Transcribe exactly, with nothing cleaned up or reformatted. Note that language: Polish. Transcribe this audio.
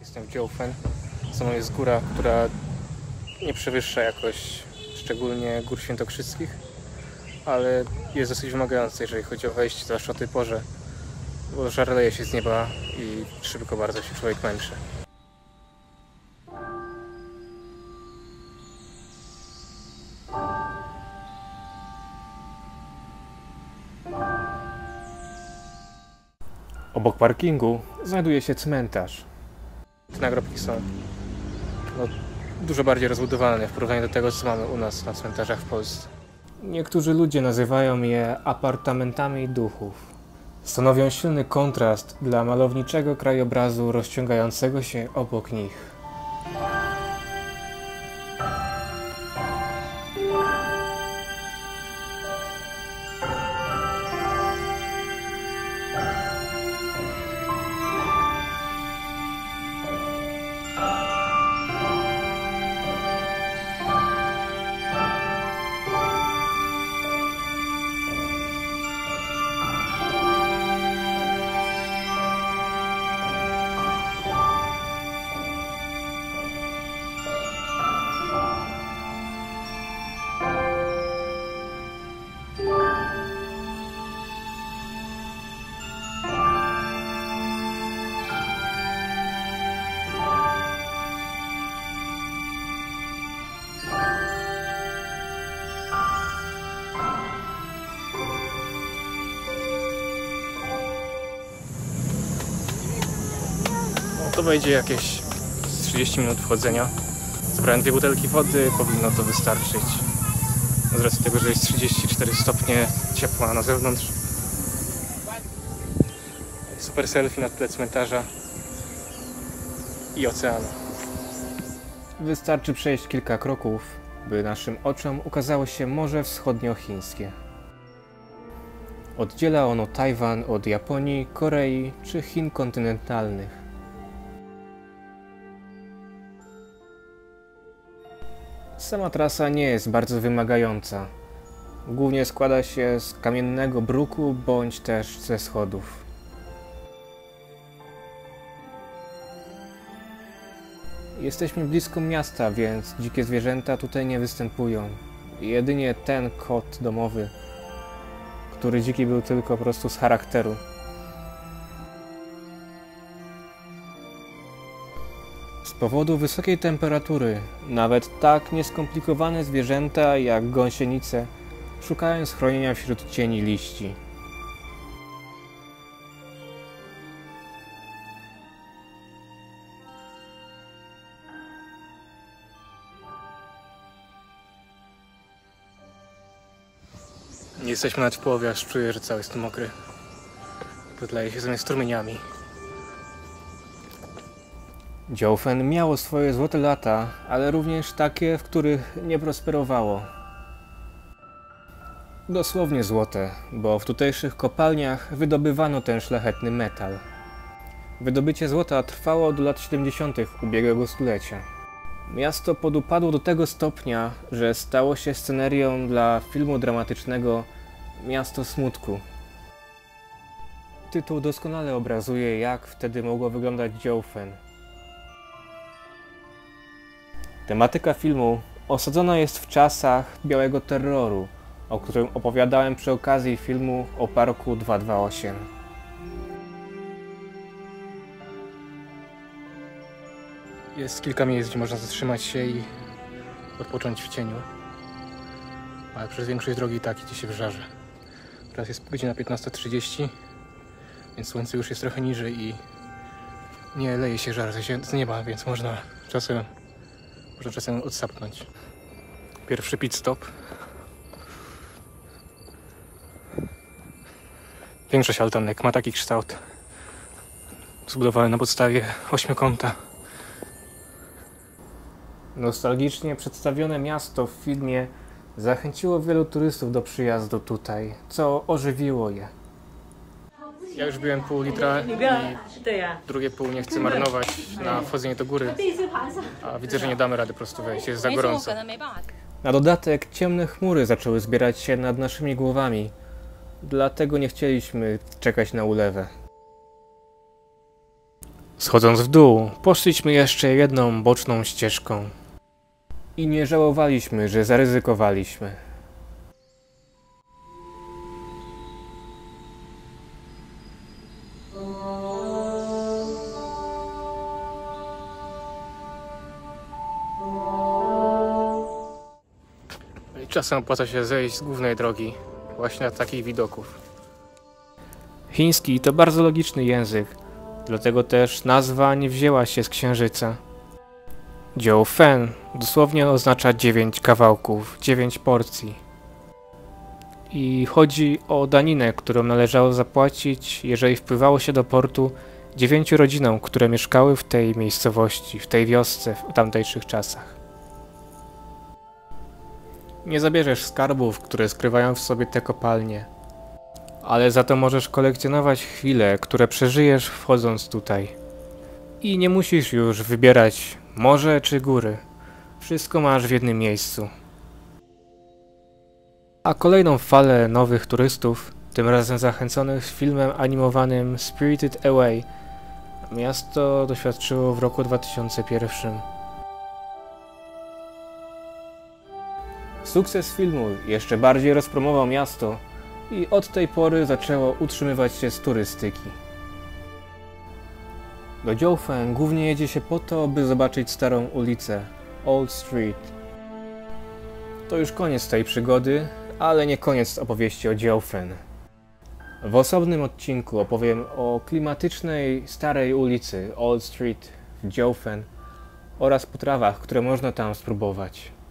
Jestem w Jiufen. Za mną jest góra, która nie przewyższa jakoś szczególnie gór świętokrzyskich, ale jest dosyć wymagająca, jeżeli chodzi o wejście, zwłaszcza o tej porze, bo żar leje się z nieba i szybko bardzo się człowiek męczy. Obok parkingu znajduje się cmentarz. Te nagrobki są no, dużo bardziej rozbudowane w porównaniu do tego, co mamy u nas na cmentarzach w Polsce. Niektórzy ludzie nazywają je apartamentami duchów. Stanowią silny kontrast dla malowniczego krajobrazu rozciągającego się obok nich. To będzie jakieś trzydzieści minut wchodzenia. Zebrałem dwie butelki wody, powinno to wystarczyć. Z racji tego, że jest trzydzieści cztery stopnie ciepła na zewnątrz. Super selfie na tle cmentarza i oceanu. Wystarczy przejść kilka kroków, by naszym oczom ukazało się Morze Wschodniochińskie. Oddziela ono Tajwan od Japonii, Korei czy Chin kontynentalnych. Sama trasa nie jest bardzo wymagająca. Głównie składa się z kamiennego bruku bądź też ze schodów. Jesteśmy blisko miasta, więc dzikie zwierzęta tutaj nie występują. Jedynie ten kot domowy, który dziki był tylko po prostu z charakteru. Z powodu wysokiej temperatury, nawet tak nieskomplikowane zwierzęta jak gąsienice szukają schronienia wśród cieni liści. Nie jesteśmy nawet w połowie, aż czuję, że cały jest mokry. Wydaje się zamiast strumieniami. Jiufen miało swoje złote lata, ale również takie, w których nie prosperowało. Dosłownie złote, bo w tutejszych kopalniach wydobywano ten szlachetny metal. Wydobycie złota trwało do lat siedemdziesiątych ubiegłego stulecia. Miasto podupadło do tego stopnia, że stało się scenerią dla filmu dramatycznego Miasto Smutku. Tytuł doskonale obrazuje, jak wtedy mogło wyglądać Jiufen. Tematyka filmu osadzona jest w czasach białego terroru, o którym opowiadałem przy okazji filmu o Parku dwieście dwadzieścia osiem. Jest kilka miejsc, gdzie można zatrzymać się i odpocząć w cieniu, ale przez większość drogi i tak idzie się w żarze. Teraz jest godzina piętnasta trzydzieści, więc słońce już jest trochę niżej i nie leje się żar z nieba, więc można czasem Można czasem odsapnąć. Pierwszy pit stop. Większość altanek ma taki kształt. Zbudowany na podstawie ośmiokąta. Nostalgicznie przedstawione miasto w filmie zachęciło wielu turystów do przyjazdu tutaj, co ożywiło je. Ja już byłem pół litra i drugie pół nie chcę marnować na wchodzenie do góry, a widzę, że nie damy rady po prostu wejść, jest za gorąco. Na dodatek ciemne chmury zaczęły zbierać się nad naszymi głowami, dlatego nie chcieliśmy czekać na ulewę. Schodząc w dół, poszliśmy jeszcze jedną boczną ścieżką. I nie żałowaliśmy, że zaryzykowaliśmy. I czasem opłaca się zejść z głównej drogi, właśnie na takich widoków. Chiński to bardzo logiczny język, dlatego też nazwa nie wzięła się z księżyca. Jiao Fen dosłownie oznacza dziewięć kawałków, dziewięć porcji. I chodzi o daninę, którą należało zapłacić, jeżeli wpływało się do portu dziewięciu rodzinom, które mieszkały w tej miejscowości, w tej wiosce w tamtejszych czasach. Nie zabierzesz skarbów, które skrywają w sobie te kopalnie, ale za to możesz kolekcjonować chwile, które przeżyjesz wchodząc tutaj. I nie musisz już wybierać morze czy góry. Wszystko masz w jednym miejscu. A kolejną falę nowych turystów, tym razem zachęconych filmem animowanym Spirited Away, miasto doświadczyło w roku dwa tysiące pierwszym. Sukces filmu jeszcze bardziej rozpromował miasto i od tej pory zaczęło utrzymywać się z turystyki. Do Jiao Fen głównie jedzie się po to, by zobaczyć starą ulicę, Old Street. To już koniec tej przygody, ale nie koniec opowieści o Jiao Fen. W osobnym odcinku opowiem o klimatycznej, starej ulicy Old Street w Jiao Fen oraz potrawach, które można tam spróbować.